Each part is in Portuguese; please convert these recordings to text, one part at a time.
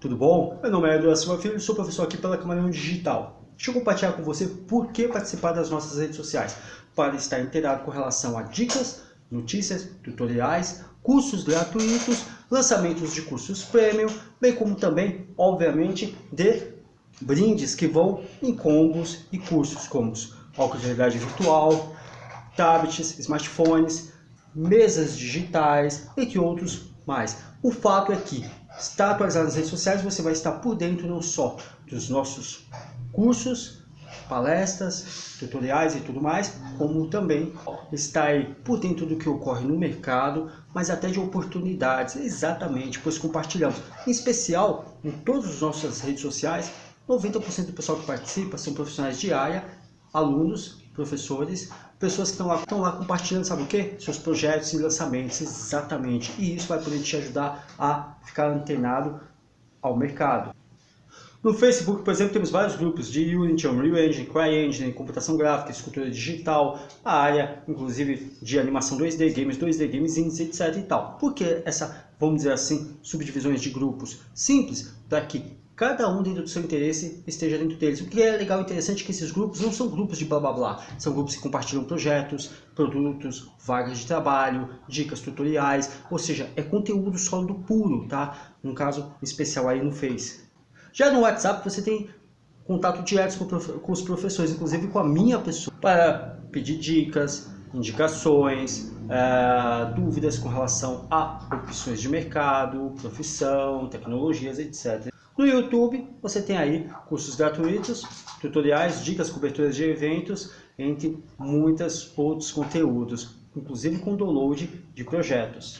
tudo bom? Meu nome é Eduardo Silva Filho, sou professor aqui pela Camarão Digital. Deixa eu compartilhar com você por que participar das nossas redes sociais, para estar inteirado com relação a dicas, notícias, tutoriais, cursos gratuitos, lançamentos de cursos premium, bem como também, obviamente, de brindes que vão em combos e cursos como óculos de realidade virtual, tablets, smartphones, mesas digitais, entre outros mais. O fato é que está atualizado nas redes sociais, você vai estar por dentro não só dos nossos cursos, palestras, tutoriais e tudo mais, como também está aí por dentro do que ocorre no mercado, mas até de oportunidades, exatamente, pois compartilhamos. Em especial, em todas as nossas redes sociais, 90% do pessoal que participa são profissionais de área, alunos, professores, pessoas que estão lá compartilhando, sabe o quê? Seus projetos e lançamentos, exatamente. E isso vai poder te ajudar a ficar antenado ao mercado. No Facebook, por exemplo, temos vários grupos de Unity, Unreal Engine, CryEngine, computação gráfica, escultura digital, a área, inclusive, de animação 2D, games indies, etc. e tal. Por que essa, vamos dizer assim, subdivisões de grupos? Simples, para que cada um dentro do seu interesse esteja dentro deles. O que é legal e interessante é que esses grupos não são grupos de blá blá blá, são grupos que compartilham projetos, produtos, vagas de trabalho, dicas, tutoriais, ou seja, é conteúdo sólido puro, tá? No caso especial aí no Face. Já no WhatsApp você tem contato direto com os professores, inclusive com a minha pessoa, para pedir dicas, indicações, dúvidas com relação a opções de mercado, profissão, tecnologias, etc. No YouTube você tem aí cursos gratuitos, tutoriais, dicas, coberturas de eventos, entre muitos outros conteúdos, inclusive com download de projetos.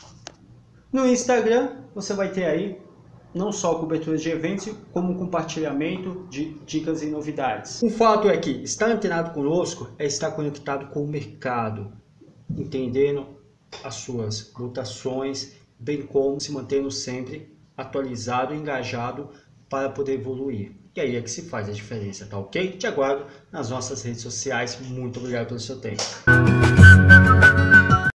No Instagram você vai ter aí não só cobertura de eventos, como compartilhamento de dicas e novidades. O fato é que estar antenado conosco é estar conectado com o mercado, entendendo as suas mutações, bem como se mantendo sempre atualizado e engajado para poder evoluir. E aí é que se faz a diferença, tá ok? Te aguardo nas nossas redes sociais. Muito obrigado pelo seu tempo.